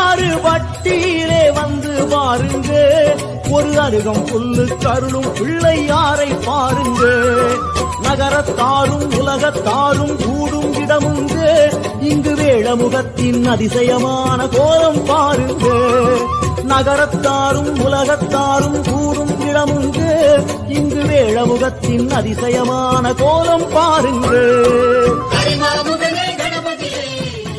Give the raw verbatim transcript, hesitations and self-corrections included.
ஆறு வட்டியிலே வந்து பாருங்க, ஒரு அருகம் புல்லு கருளும் பிள்ளையாரை பாருங்க. நகரத்தாரும் உலகத்தாரும் கூடும் இடமுங்க, இங்கு வேழமுகத்தின் அதிசயமான கோலம் பாருங்க. நகரத்தாரும் உலகத்தாரும் கூடும் இடமுங்க, இங்கு வேழமுகத்தின் அதிசயமான கோலம் பாருங்க.